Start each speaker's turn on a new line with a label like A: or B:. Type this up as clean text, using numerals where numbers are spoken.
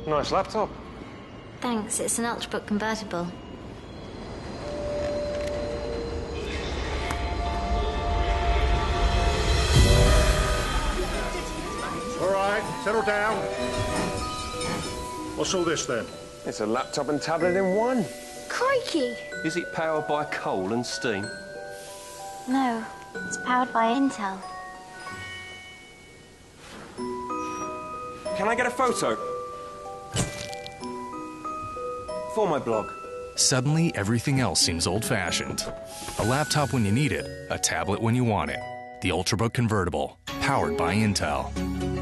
A: Nice laptop.
B: Thanks, it's an Ultrabook Convertible.
C: All right, settle down. What's all this then?
A: It's a laptop and tablet in one.
B: Crikey!
D: Is it powered by coal and steam?
B: No, it's powered by Intel.
D: Can I get a photo? For my blog.
E: Suddenly, everything else seems old-fashioned. A laptop when you need it, a tablet when you want it. The Ultrabook Convertible, powered by Intel.